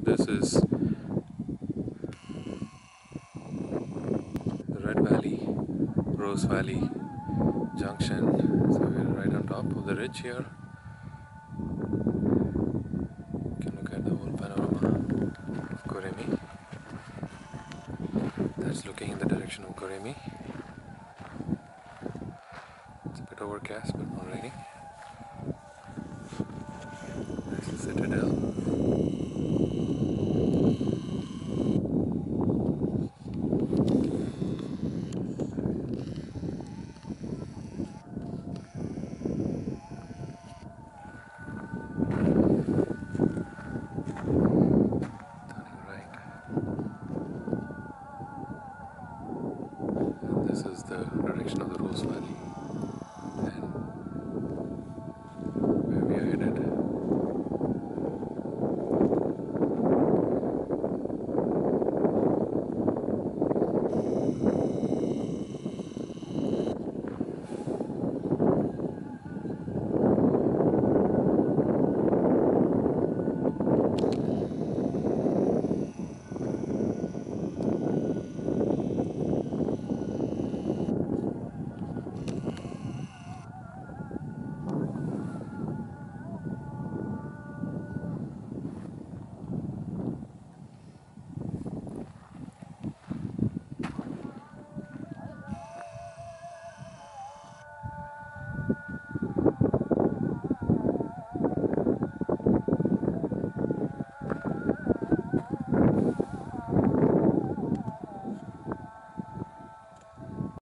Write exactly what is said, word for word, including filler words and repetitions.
This is the Red Valley, Rose Valley junction. So we're right on top of the ridge here. You can look at the whole panorama of Goremi. That's looking in the direction of Goremi. It's a bit overcast, but not raining.